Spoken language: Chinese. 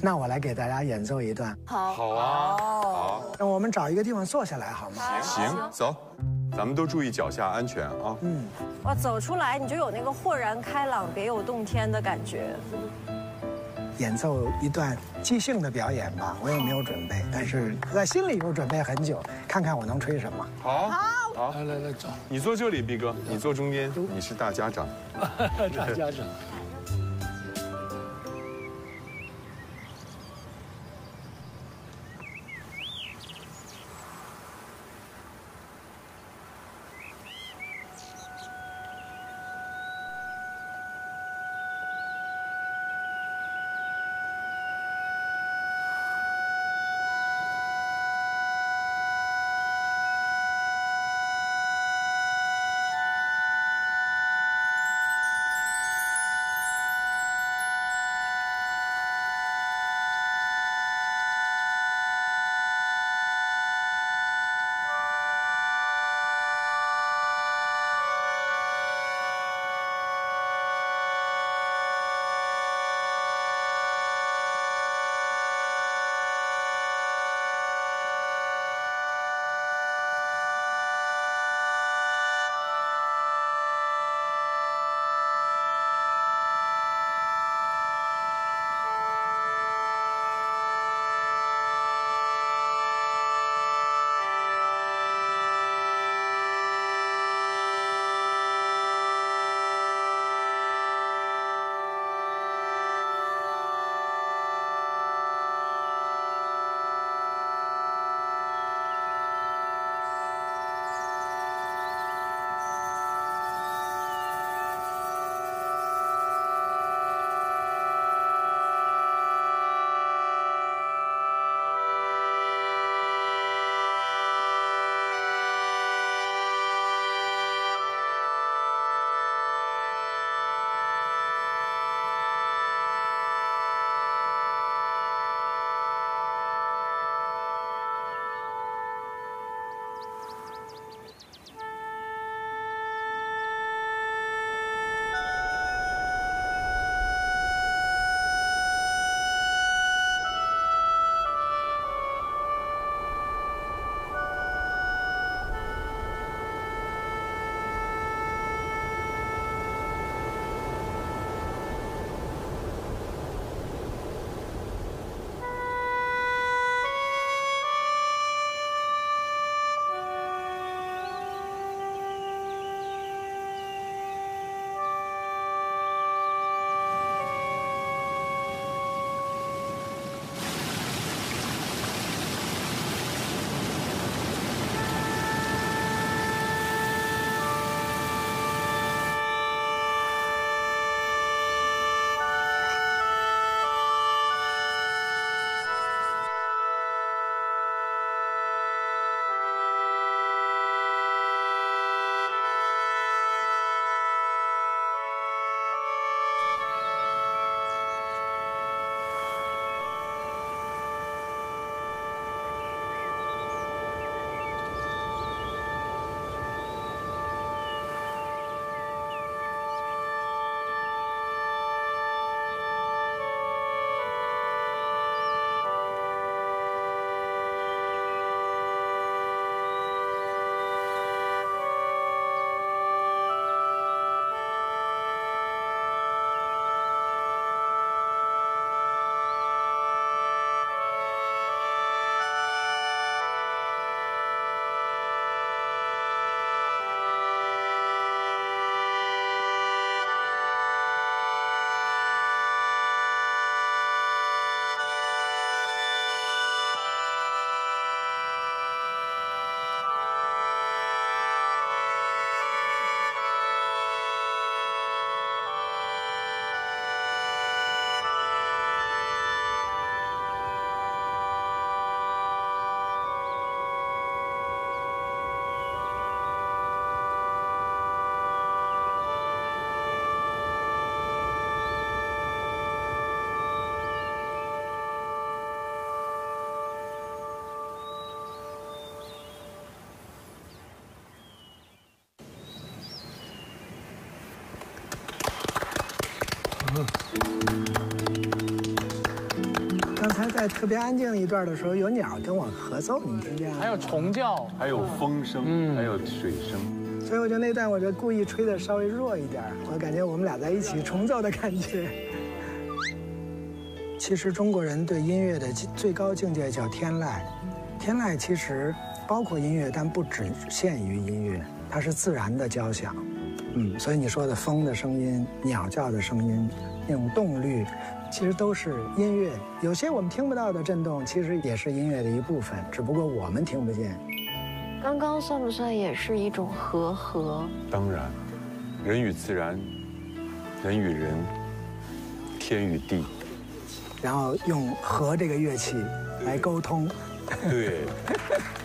那我来给大家演奏一段。 好， 好啊，好， 那我们找一个地方坐下来好吗？ 行，走，咱们都注意脚下安全啊。 哇，走出来你就有那个豁然开朗、别有洞天的感觉。 演奏一段即兴的表演吧，我也没有准备，但是在心里又准备很久，看看我能吹什么。 好，好， 来走， 你坐这里，毕哥，你坐中间，你是大家长。 大家长。 刚才在特别安静的一段的时候，有鸟跟我合奏，你听见了？ 还有虫叫， 还有风声，还有水声。 所以我觉得那段我就故意吹的稍微弱一点，我感觉我们俩在一起重奏的感觉。其实中国人对音乐的最高境界叫天籁，天籁其实包括音乐，但不只限于音乐，它是自然的交响。所以你说的风的声音、鸟叫的声音，那种动律，其实都是音乐。有些我们听不到的震动，其实也是音乐的一部分，只不过我们听不见。 刚刚算不算也是一种和？ 当然，人与自然，人与人，天与地， 然后用和这个乐器来沟通。 对。